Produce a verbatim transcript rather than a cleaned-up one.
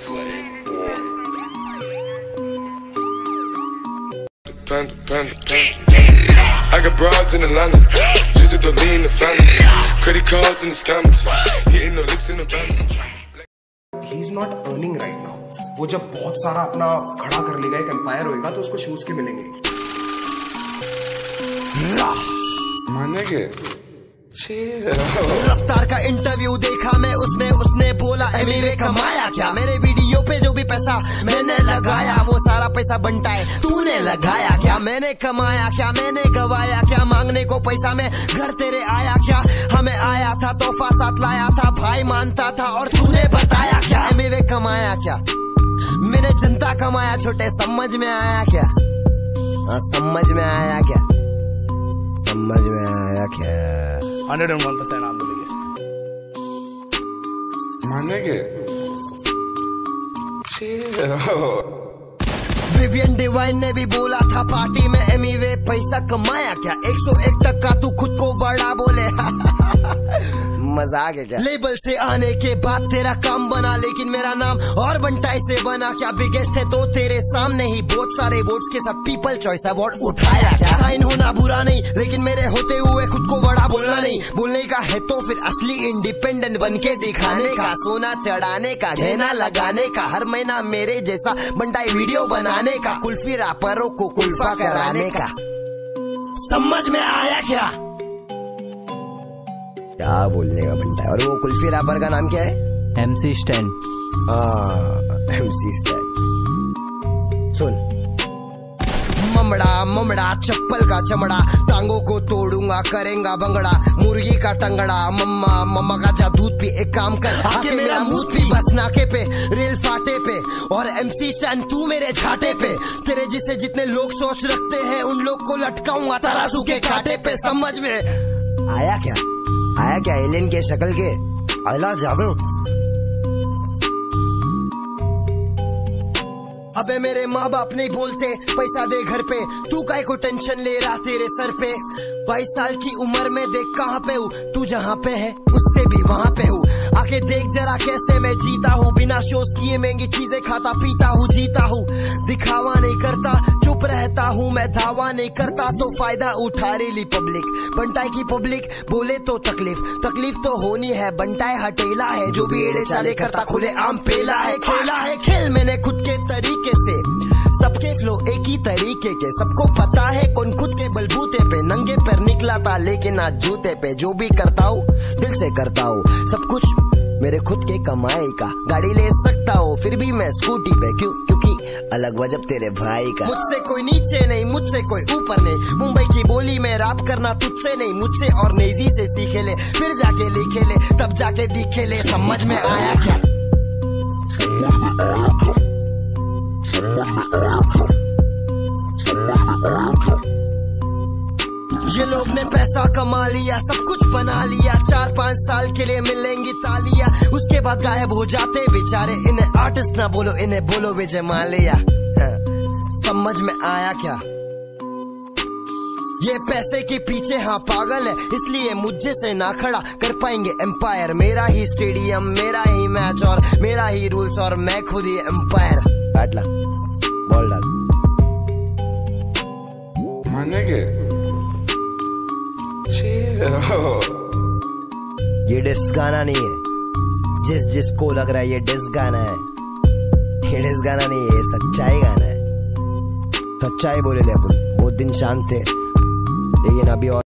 Panda, panda, panda. I got broads in Atlanta, just to lean the family. Credit cards in the scammers, hitting the licks in the van. He's not earning right now. वो जब बहुत सारा अपना खड़ा कर लेगा, एक empire होएगा, तो उसको शूज के मिलेंगे। मानेंगे? रफ्तार का इंटरव्यू देखा मैं, उसमें उसने बोला एमिवे कमाया क्या। मेरे वीडियो पे जो भी पैसा मैंने लगाया, वो सारा पैसा बनता है तूने लगाया क्या। मैंने कमाया क्या, मैंने गवाया क्या, मांगने को पैसा में घर तेरे आया क्या। हमें आया था तोहफा साथ लाया था, भाई मानता था और तूने बताया क्या। एमिवे कमाया क्या, मैंने जनता कमाया छोटे, समझ में आया क्या। आ, समझ में आया क्या, समझ में आया क्या। one hundred one percent I'm the biggest. मानेंगे? विवियन डिवाइन ने भी बोला था पार्टी में, एमिवे पैसा कमाया क्या। एक सौ एक टक्का तू खुद को बड़ा बोले। मजाक है क्या। लेबल से आने के बाद तेरा काम बना, लेकिन मेरा नाम और बंटाई से बना क्या। बिगेस्ट है तो तेरे सामने ही बहुत सारे वोट्स के साथ पीपल चॉइस अवार्ड उठाया क्या। साइन होना बुरा नहीं, लेकिन मेरे होते हुए खुद को बड़ा बोलना नहीं। बोलने का है तो फिर असली इंडिपेंडेंट बन के दिखाने का। सोना चढ़ाने का, गहना लगाने का, हर महीना मेरे जैसा बंटाई वीडियो बनाने का। कुल्फी रापरों को कुल्फा कराने का। समझ में आया क्या, क्या बोलने का बनता है। और वो कुल्फी रैपर का नाम क्या है? MC Stan. MC Stan. सुन, ममड़ा ममड़ा चप्पल का चमड़ा, टांगों को तोड़ूंगा करेंगा भंगड़ा। मुर्गी का टंगड़ा, मम्मा मम्मा का जा दूध पी। एक काम कर, आके मेरा मुंह पी बस नाके पे, रेल फाटे पे। और एमसी स्टैन तू मेरे छाटे पे। तेरे जिसे जितने लोग सोच रखते हैं, उन लोग को लटकाऊंगा तराजू के कांटे पे। समझ में आया क्या, आया क्या। एलियन के शक्ल के अला जावे। अबे मेरे माँ बाप नहीं बोलते पैसा दे घर पे, तू काय को टेंशन ले रहा तेरे सर पे। बाईस साल की उम्र में देख कहाँ पे हूँ, तू जहाँ पे है उससे भी वहाँ पे हूँ। आके देख जरा कैसे मैं जीता हूँ, बिना शोज किए महंगी चीजें खाता पीता हूँ, जीता हूँ। दिखावा नहीं करता, चुप रहता हूँ मैं, धावा नहीं करता तो फायदा उठा रही पब्लिक। बंटाई की पब्लिक बोले तो तकलीफ, तकलीफ तो होनी है। बंटाई हटेला है, जो भी एड़े चाले करता खुले आम पेला है। खेला है खेल मैंने खुद के तरीके से, सबके फ्लो एक ही तरीके के। सबको पता है कौन खुद के बलबूते पे नंगे पैर निकला था, लेकिन आज जूते पे। जो भी करता हूँ दिल से करता हूँ, सब कुछ मेरे खुद के कमाई का। गाड़ी ले सकता हूँ फिर भी मैं स्कूटी पे, क्यों? क्योंकि अलग वजब तेरे भाई का। मुझसे कोई नीचे नहीं, मुझसे कोई ऊपर नहीं। मुंबई की बोली में रैप करना तुझसे नहीं, मुझसे और नेजी से सीखे ले। फिर जाके लिखे ले, तब जाके दिखे ले। समझ में आया क्या, ये लोग ने पैसा कमा लिया, सब कुछ बना लिया। चार पाँच साल के लिए मिलेंगी तालियां, उसके बाद गायब हो जाते बेचारे। इन्हें आर्टिस्ट ना बोलो, इन्हें बोलो विजय माल्या। समझ में आया क्या, ये पैसे के पीछे हाँ पागल है, इसलिए मुझे से ना खड़ा कर पाएंगे एम्पायर। मेरा ही स्टेडियम, मेरा ही मैच और मेरा ही रूल्स, और मैं खुद ही एम्पायर। बैठ ला, बॉल डाल। मानेंगे? ये डिस गाना नहीं है, जिस जिसको लग रहा है ये डिस गाना है, ये डिस गाना नहीं है, ये सच्चाई गाना है। सच्चाई बोले ले अपन। बहुत दिन शांत थे, लेकिन अभी और